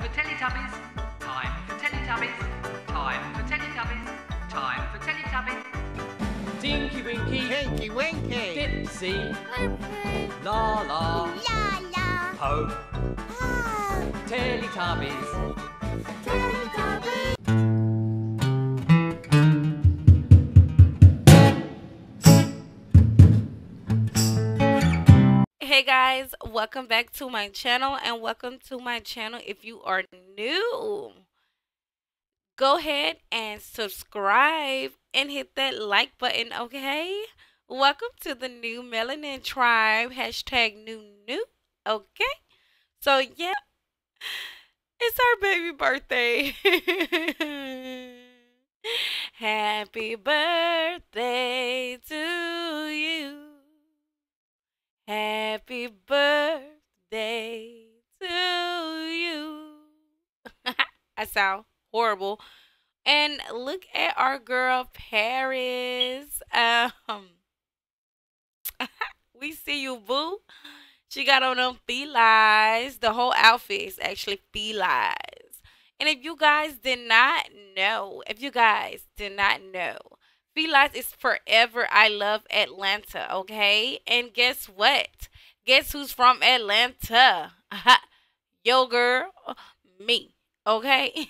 for Teletubbies. Time for Teletubbies. Time for Teletubbies. Time for Teletubbies. Tinky Winky, Tinky Winky, Dipsy, Purple, La La, la la, Po, oh, Teletubbies. Teletubbies. Hey guys, welcome back to my channel and welcome to my channel. If you are new, go ahead and subscribe and hit that like button, okay? Welcome to the new Melanin Tribe, hashtag new, okay? So yeah, it's our baby birthday. Happy birthday to you. Happy birthday to you. I sound horrible. And look at our girl Paris. We see you, boo. She got on them felines. The whole outfit is actually felines. And if you guys did not know, felines is forever. I love Atlanta, okay? And guess what? Guess who's from Atlanta? Yo, girl, me, okay?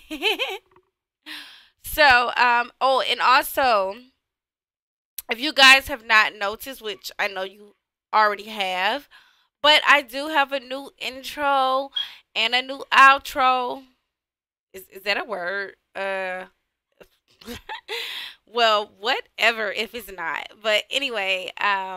So, oh, and also, if you guys have not noticed, which I know you already have, but I do have a new intro and a new outro. Is that a word? Well, whatever if it's not. But anyway,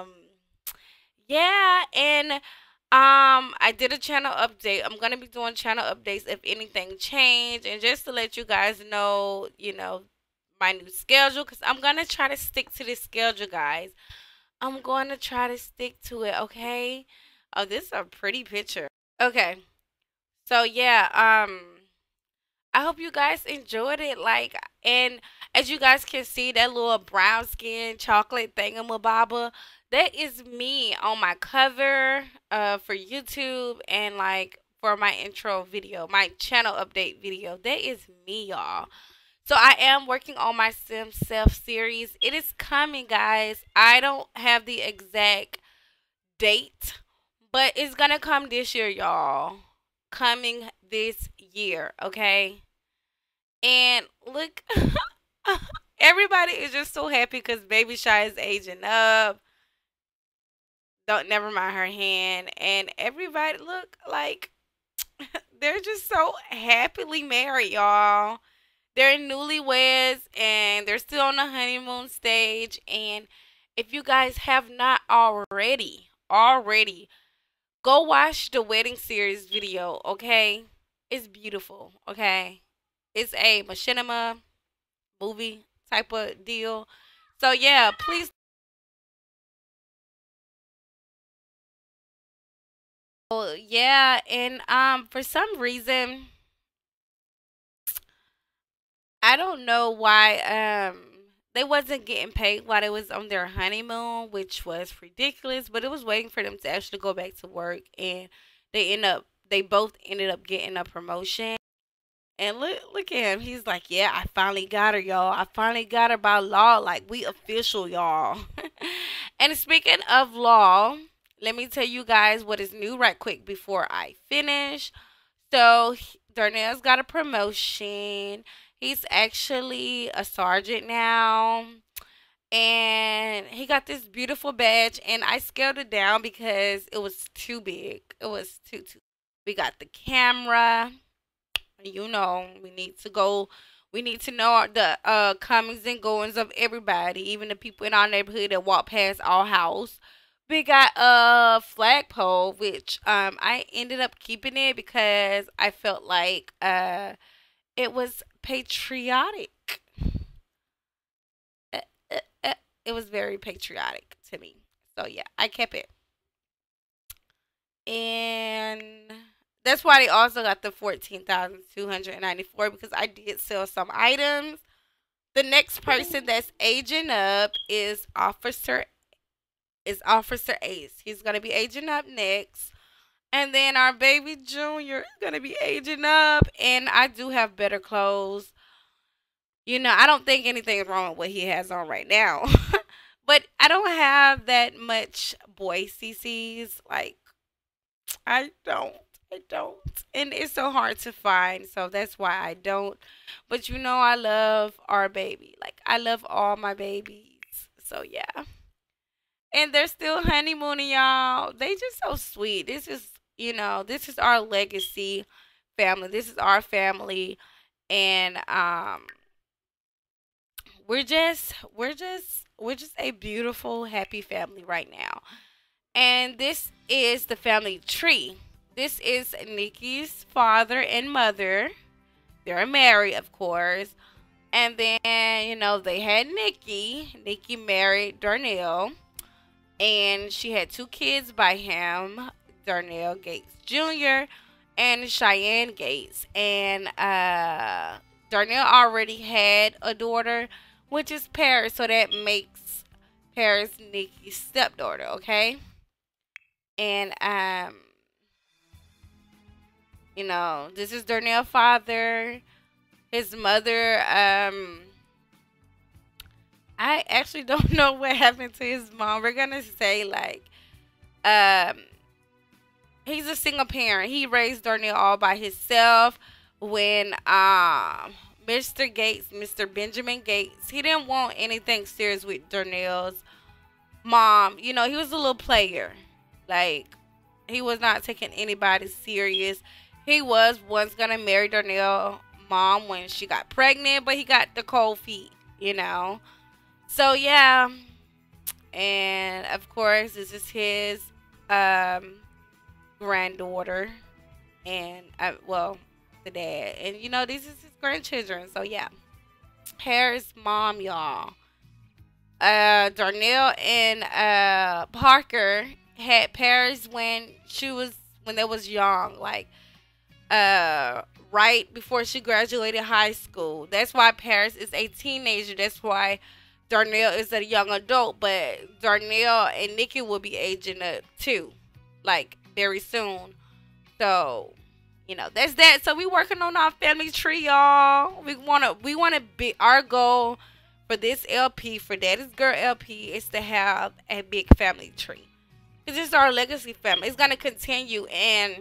yeah, and I did a channel update. I'm gonna be doing channel updates if anything changed, and just to let you guys know, my new schedule, because I'm gonna try to stick to this schedule, guys. I'm going to try to stick to it, okay? Oh, this is a pretty picture. Okay. So yeah, I hope you guys enjoyed it. Like, and as you guys can see, that little brown skin chocolate thingamabobber, that is me on my cover for YouTube, and like for my intro video, my channel update video. That is me, y'all. So I am working on my Sim Self series. It is coming, guys. I don't have the exact date, but it's gonna come this year, y'all. Coming this year, okay? And look, everybody is just so happy because Baby Shy is aging up. Don't never mind her hand. And everybody look like they're just so happily married, y'all. They're newlyweds and they're still on the honeymoon stage. And if you guys have not already, go watch the wedding series video, okay? It's beautiful, okay? It's a machinima movie type of deal. So yeah, please. Oh, yeah, and for some reason, I don't know why they wasn't getting paid while they was on their honeymoon, which was ridiculous, but it was waiting for them to actually go back to work, and they both ended up getting a promotion. And look at him. He's like, "Yeah, I finally got her, y'all. I finally got her by law. Like, we official, y'all." And speaking of law, let me tell you guys what is new right quick before I finish. So, Darnell's got a promotion. He's actually a sergeant now. And he got this beautiful badge. And I scaled it down because it was too big. It was too. We got the camera. We need to go. We need to know the comings and goings of everybody, even the people in our neighborhood that walk past our house. We got a flagpole, which I ended up keeping it because I felt like it was patriotic. It was very patriotic to me. So yeah, I kept it. And that's why they also got the 14,294, because I did sell some items. The next person that's aging up is Officer Ace. He's gonna be aging up next. And then our baby Junior is gonna be aging up, and I do have better clothes. I don't think anything's wrong with what he has on right now. But I don't have that much boy CCs. Like, I don't. I don't. And it's so hard to find. So that's why I don't. But I love our baby. Like, I love all my babies. So yeah. And they're still honeymooning, y'all. They just so sweet. This is our legacy family. This is our family. And we're just a beautiful, happy family right now. And this is the family tree. This is Nicki's father and mother. They're married, of course. And then, they had Nicki. Nicki married Darnel. And she had 2 kids by him, Darnell Gates Jr. and Cheyenne Gates. And Darnell already had a daughter, which is Paris. So that makes Paris Nicki's stepdaughter, okay? And this is Darnell's father. His mother, I actually don't know what happened to his mom. We're gonna say he's a single parent. He raised Darnell all by himself. When Mr. Gates, Mr. Benjamin Gates, he didn't want anything serious with Darnell's mom. He was a little player. Like, he was not taking anybody serious. He was once gonna marry Darnell's mom when she got pregnant, but he got the cold feet. So yeah, and of course this is his granddaughter, and the dad, and these is his grandchildren. So yeah, Harris' mom, y'all. Darnell and Parker had Paris when they was young, like right before she graduated high school. That's why Paris is a teenager. That's why Darnell is a young adult. But Darnell and Nicki will be aging up too, like very soon. So that's that. So we working on our family tree, y'all. We wanna be, our goal for this LP, for Daddy's Girl LP, is to have a big family tree. Because it's our legacy family. It's gonna continue, and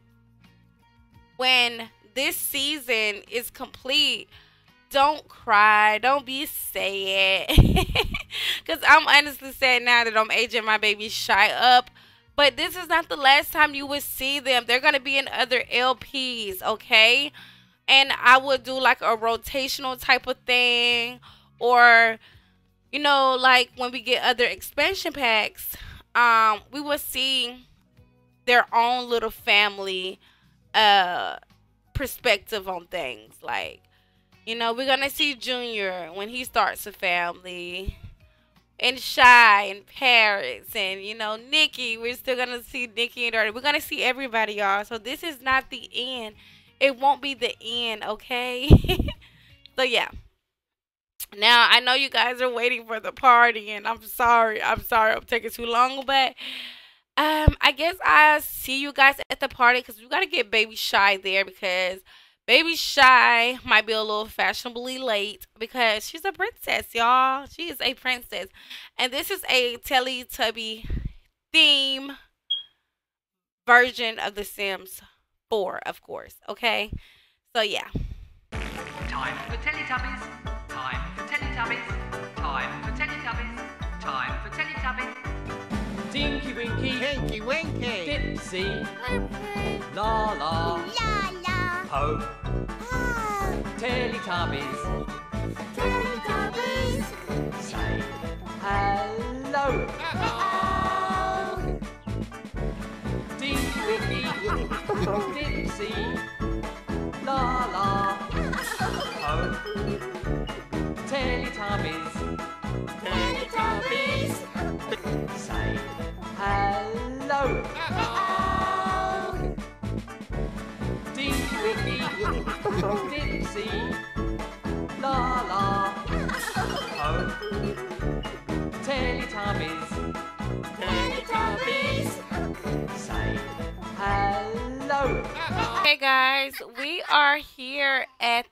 when this season is complete, don't cry, don't be sad. Because I'm honestly sad now that I'm aging my baby CHEY up. But this is not the last time you will see them. They're going to be in other LPs, okay? And I would do like a rotational type of thing. Or, like when we get other expansion packs, we will see their own little family perspective on things. Like, we're going to see Junior when he starts a family. And CHEY and Paris and Nicki. We're still gonna see Nicki and Darnel. We're gonna see everybody, y'all. So this is not the end. It won't be the end, okay? So yeah. Now I know you guys are waiting for the party, and I'm sorry I'm taking too long, but I guess I'll see you guys at the party, because we gotta get baby CHEY there, because baby CHEY might be a little fashionably late because she's a princess, y'all. She is a princess. And this is a Teletubby theme version of The Sims 4, of course. Okay? So, yeah. Time for Teletubbies. Time for Teletubbies. Time for Teletubbies. Time for Teletubbies. Tinky Winky, Tinky Winky, Dipsy, Purple. La La, La la. Po, Oh. Teletubbies, Teletubbies. say hello. Oh. Tinky Winky, Dipsy, La La, Po, Teletubbies, Teletubbies. say hello. Oh. Tinky Winky, Dipsy, La La, Po, Teletubbies, Teletubbies. say hello. Hey guys, we are here at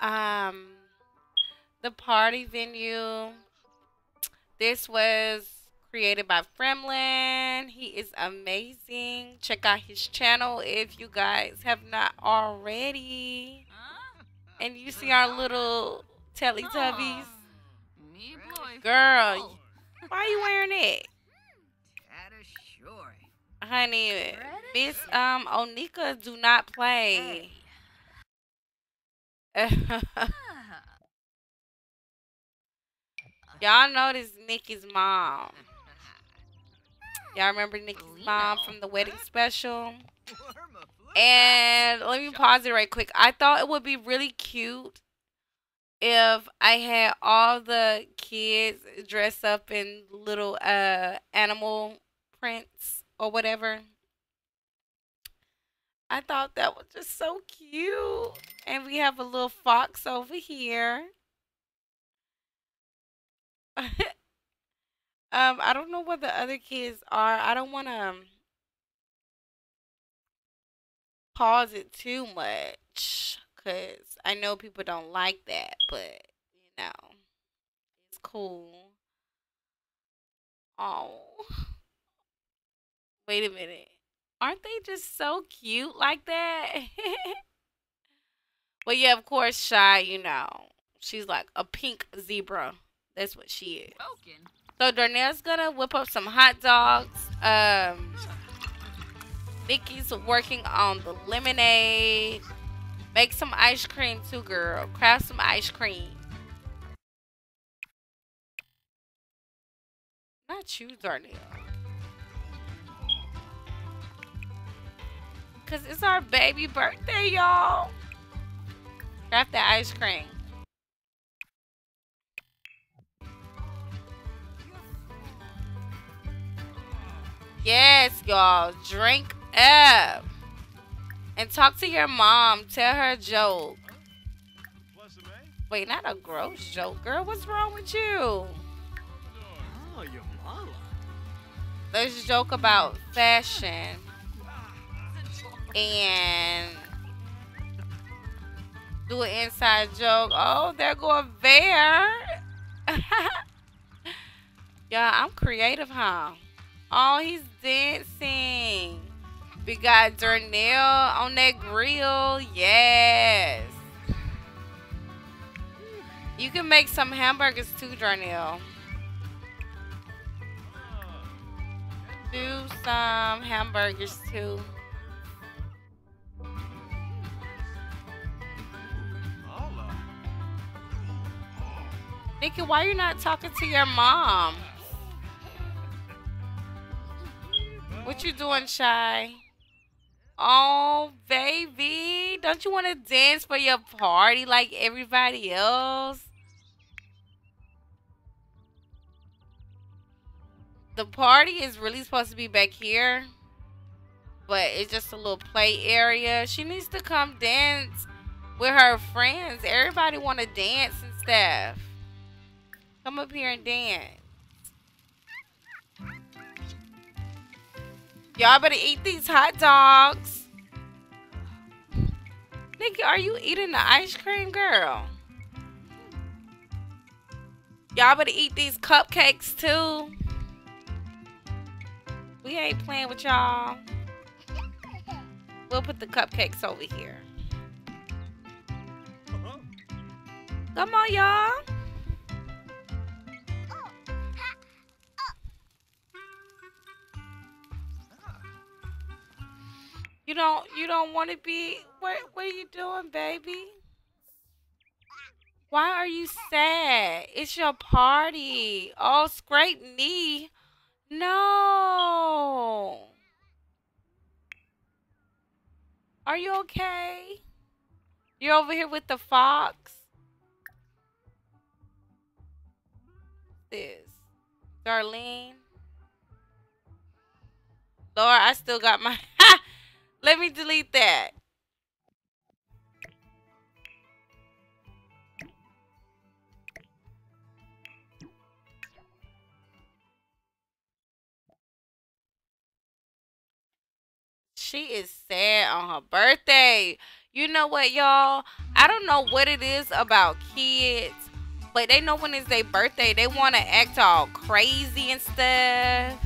the party venue. This was created by Frimlin. He is amazing. Check out his channel if you guys have not already. And you see our little Teletubbies. Girl, why are you wearing it? Honey, Miss Onika do not play. Y'all know this Nicki's mom. Y'all remember Nicki's mom from the wedding special? And let me pause it right quick. I thought it would be really cute if I had all the kids dress up in little animal prints or whatever. I thought that was just so cute. And we have a little fox over here. I don't know what the other kids are. I don't want to pause it too much because I know people don't like that, but you know, it's cool. Oh, wait a minute. Aren't they just so cute like that? But yeah, of course, Shy, you know, she's like a pink zebra. That's what she is. So Darnell's gonna whip up some hot dogs. Nicki's working on the lemonade. Make some ice cream too, girl. Craft some ice cream. Not you, Darnell. Because it's our baby birthday, y'all. Craft that ice cream. Yes, y'all. Drink up. And talk to your mom. Tell her a joke. Wait, not a gross joke. Girl, what's wrong with you? Let's joke about fashion. And do an inside joke. Oh, there go a bear. Y'all, I'm creative, huh? Oh, he's dancing. We got Darnel on that grill. Yes. You can make some hamburgers too, Darnel. Do some hamburgers too. Nicki, why are you not talking to your mom? What you doing, Shy? Oh, baby. Don't you want to dance for your party like everybody else? The party is really supposed to be back here. But it's just a little play area. She needs to come dance with her friends. Everybody want to dance and stuff. Come up here and dance. Y'all better eat these hot dogs. Nicki, are you eating the ice cream, girl? Y'all better eat these cupcakes, too. We ain't playing with y'all. We'll put the cupcakes over here. Come on, y'all. You don't want to be. What are you doing, baby? Why are you sad? It's your party. Oh, scrape knee. No. Are you okay? You're over here with the fox. This. Darlene. Lord, I still got my... Let me delete that. She is sad on her birthday. You know what, y'all? I don't know what it is about kids, but they know when it's their birthday, they want to act all crazy and stuff.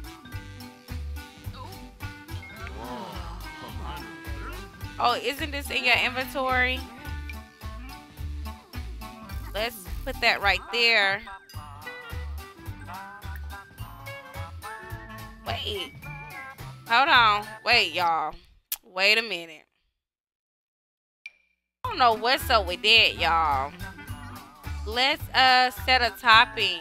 Oh, isn't this in your inventory? Let's put that right there. Wait. Hold on. Wait, y'all. Wait a minute. I don't know what's up with that, y'all. Let's set a topping.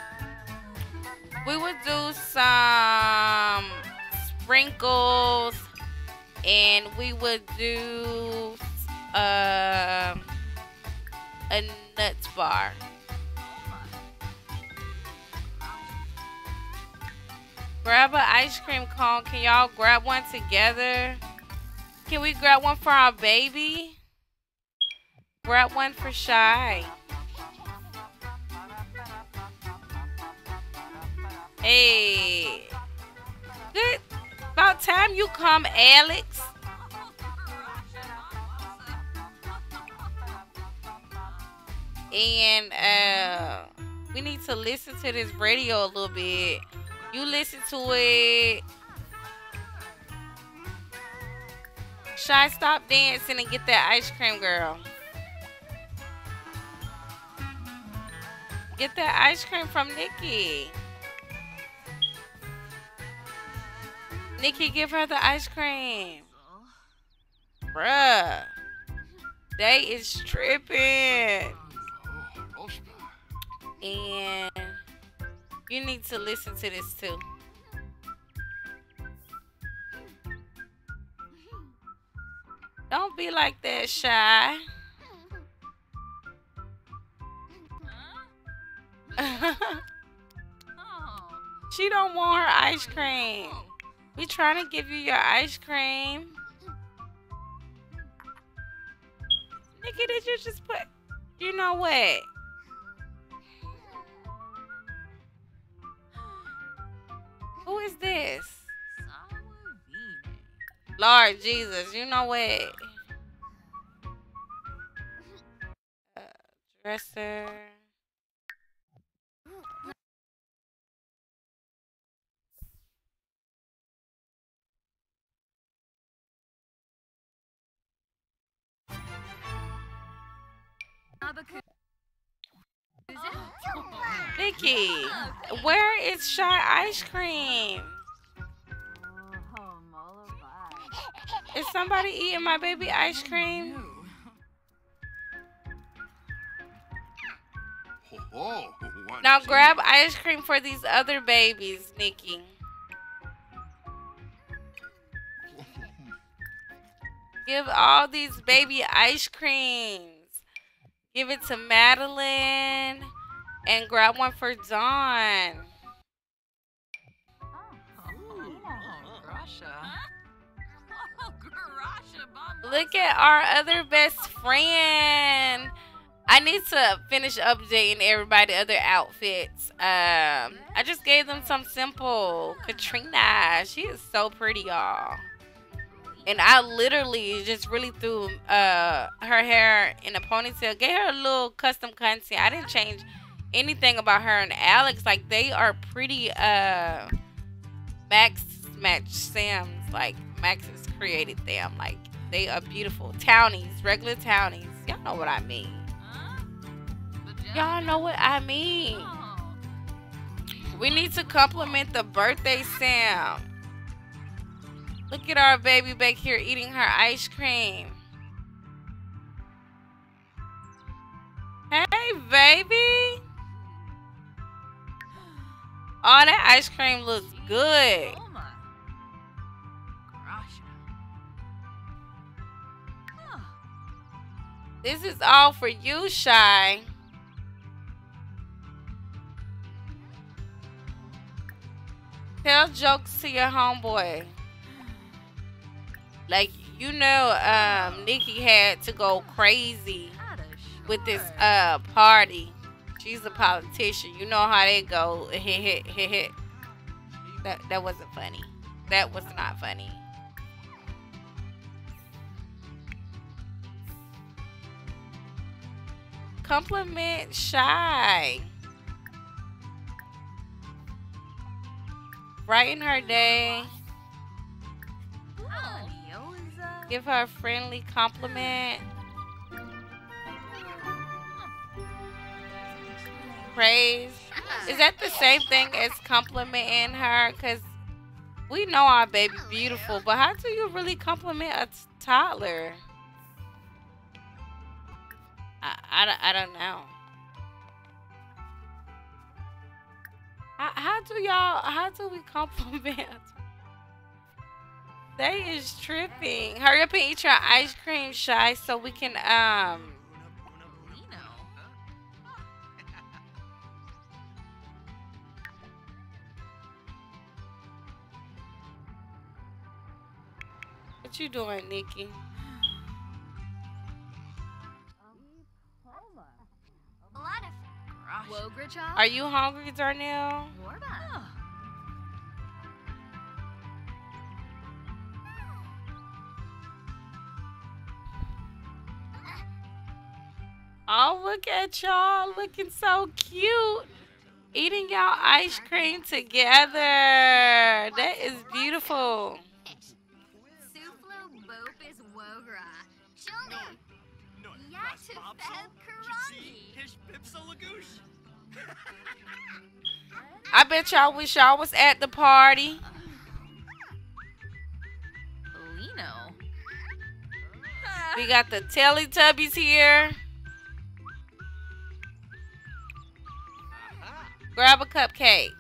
We would do some sprinkles, and we would do a nuts bar. Grab an ice cream cone. Can y'all grab one together? Can we grab one for our baby? Grab one for CHEY. Hey. Good. About time you come, Alex. And we need to listen to this radio a little bit. You listen to it. CHEY, stop dancing and get that ice cream, girl. Get that ice cream from Nicki. Nicki, give her the ice cream. Bruh. They is tripping. And you need to listen to this too. Don't be like that, CHEY. She don't want her ice cream. We trying to give you your ice cream. Nicki, did you just put... You know what? Who is this? Lord Jesus, you know what? Dresser. Nicki, where is CHEY ice cream? Is somebody eating my baby ice cream? Now grab ice cream for these other babies, Nicki. Give all these baby ice creams. Give it to Madeline. And grab one for Dawn. Look at our other best friend. I need to finish updating everybody other outfits. I just gave them some simple. Katrina, she is so pretty, y'all. And I literally just really threw her hair in a ponytail. Gave her a little custom content. I didn't change anything about her and Alex. Like, they are pretty Max match Sims. Like, Max has created them. Like, they are beautiful. Townies, regular townies. Y'all know what I mean. Y'all know what I mean. We need to compliment the birthday Sam. Look at our baby back here eating her ice cream. Hey, baby. Oh, that ice cream looks good. This is all for you, CHEY. Tell jokes to your homeboy. Like, you know, Nicki had to go crazy with this party. She's a politician. You know how they go. That wasn't funny. That was not funny. compliment CHEY. Brighten her day. Give her a friendly compliment. Praise. Is that the same thing as complimenting her? Because we know our baby beautiful, but how do you really compliment a toddler? I don't know. How do we compliment? They is tripping. Hurry up and eat your ice cream, CHEY, so we can What you doing, Nicki? Are you hungry, Darnel? Oh, look at y'all looking so cute. Eating y'all ice cream together. That is beautiful. I bet y'all wish y'all was at the party. We got the Teletubbies here. Grab a cupcake.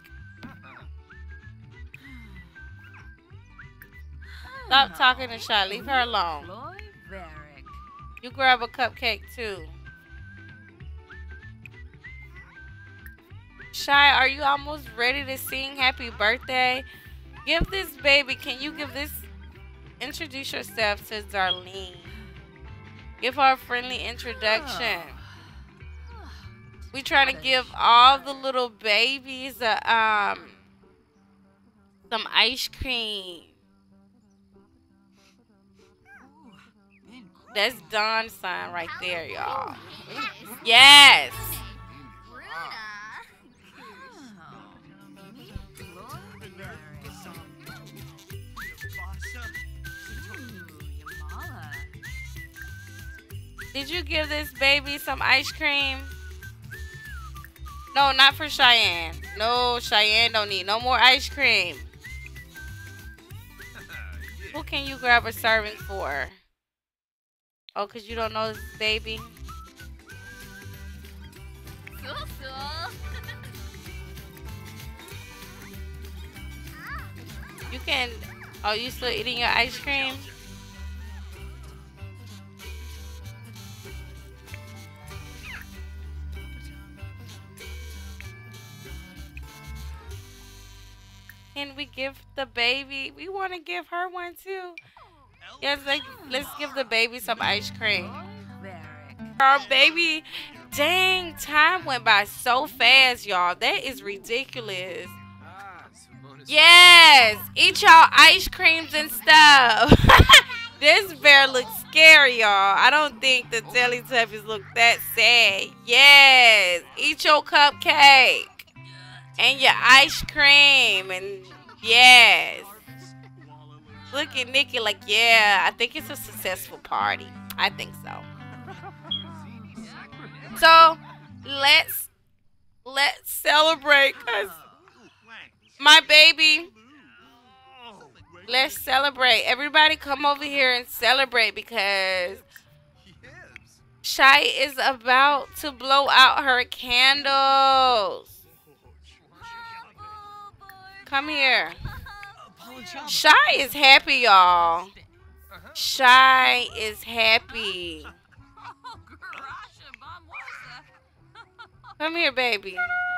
Stop talking to CHEY. Leave her alone. You grab a cupcake too. CHEY, are you almost ready to sing happy birthday? Give this baby, can you give this, introduce yourself to Darlene. Give her a friendly introduction. We trying to give all the little babies some ice cream. That's Don's sign right there, y'all. Yes. Did you give this baby some ice cream? No, not for Cheyenne. No, Cheyenne don't need no more ice cream. Who can you grab a serving for? Oh, because you don't know this baby? You can... Oh, you still eating your ice cream? Can we give the baby? We want to give her one too. Yes, let's give the baby some ice cream. Our baby, dang, time went by so fast, y'all. That is ridiculous. Yes, eat y'all ice creams and stuff. This bear looks scary, y'all. I don't think the Teletubbies look that sad. Yes, eat your cupcake and your ice cream, and yes. Look at Nicki like, yeah, I think it's a successful party. I think so. So let's celebrate, cause my baby. Let's celebrate. Everybody come over here and celebrate because CHEY is about to blow out her candles. Come here. CHEY is happy, y'all. CHEY is happy. Come here, baby.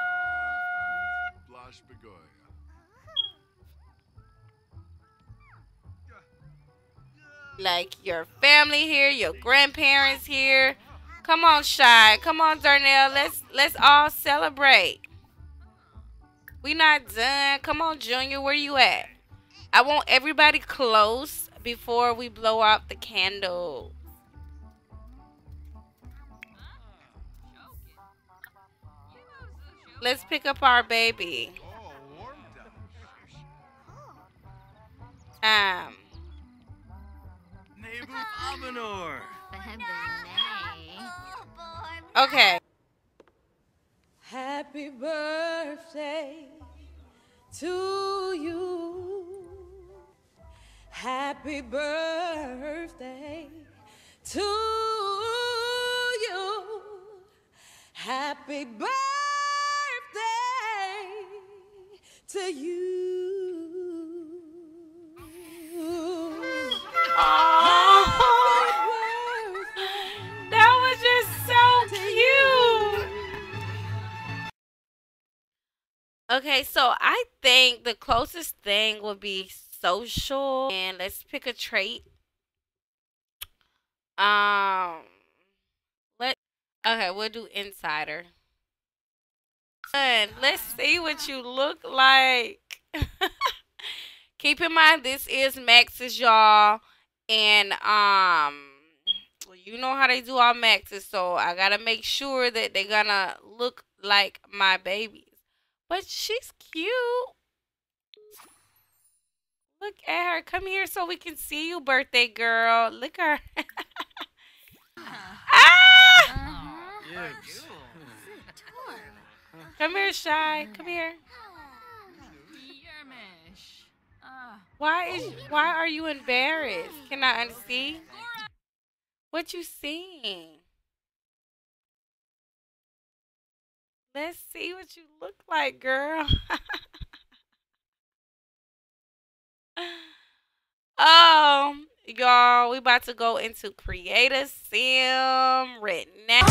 Like your family here, your grandparents here. Come on, CHEY. Come on, Darnel. Let's all celebrate. We not done. Come on, Junior. Where you at? I want everybody close before we blow out the candles. Let's pick up our baby. Um. Okay. Happy birthday to you. Happy birthday to you. Happy birthday to you. Oh, that was just so cute. Okay, so I think the closest thing would be social, and let's pick a trait. Let Okay, we'll do insider. And let's see what you look like. Keep in mind this is Max's, y'all, and you know how they do all Maxes, so I gotta make sure that they're gonna look like my babies. But she's cute. Look at her. Come here so we can see you, birthday girl. Look at her. Ah! Come here, Shy. Come here. Why are you embarrassed? Can I unsee? What you seeing? Let's see what you look like, girl. Y'all, we about to go into Creator Sim right now.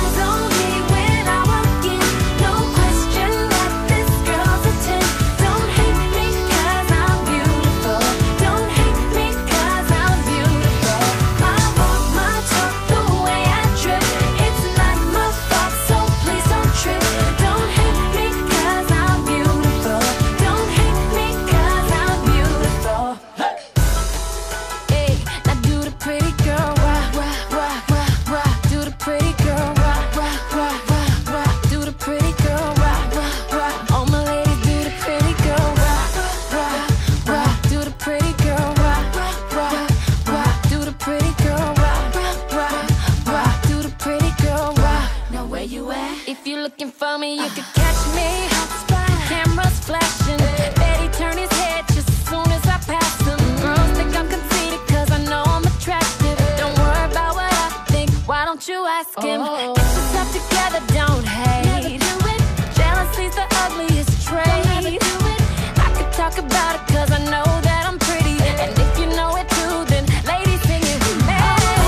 If you're looking for me, you could catch me. Cameras flashing, Betty turn his head just as soon as I pass him. Girls think I'm conceited cause I know I'm attractive. Don't worry about what I think, why don't you ask him? Get yourself together, don't hate. Jealousy's the ugliest trait. I could talk about it cause I know that I'm pretty. And if you know it too, then ladies sing it with me.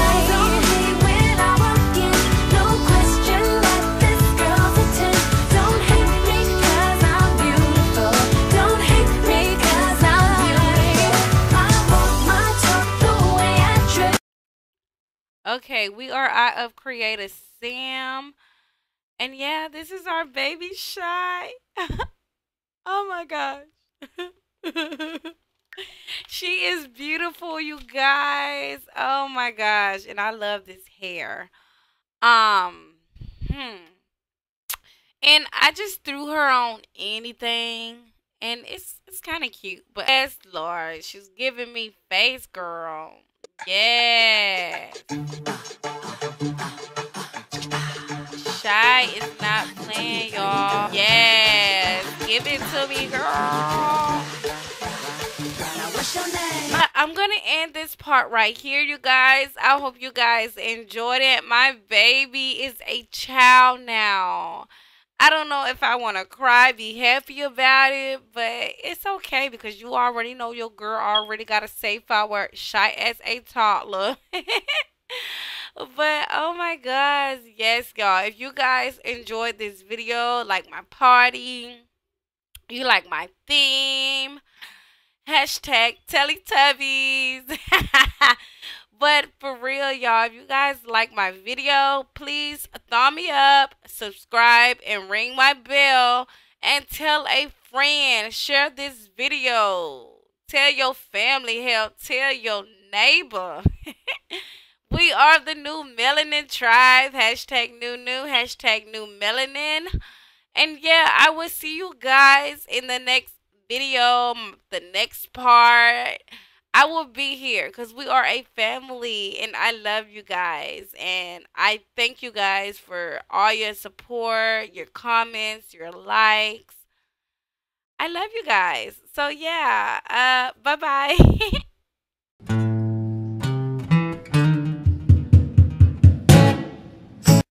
Okay, we are out of Creator Sim. And yeah, this is our baby Shy. Oh my gosh. She is beautiful, you guys. Oh my gosh. And I love this hair. And I just threw her on anything. And it's kind of cute. But yes, Lord, she's giving me face, girl. Yeah. Shy is not playing, y'all. Yes. Give it to me, girl. I'm going to end this part right here, you guys. I hope you guys enjoyed it. My baby is a child now. I don't know if I want to cry, be happy about it, but it's okay because you already know your girl already got a safe hour, Shy as a toddler. But oh my gosh, yes, y'all. If you guys enjoyed this video, like my party, you like my theme, hashtag Teletubbies. But for real, y'all, if you guys like my video, please thumb me up, subscribe, and ring my bell, and tell a friend. Share this video. Tell your family, hell, tell your neighbor. We are the new melanin tribe. Hashtag new, hashtag new melanin. And yeah, I will see you guys in the next video, the next part. I will be here because we are a family and I love you guys. And I thank you guys for all your support, your comments, your likes. I love you guys. So yeah, bye bye.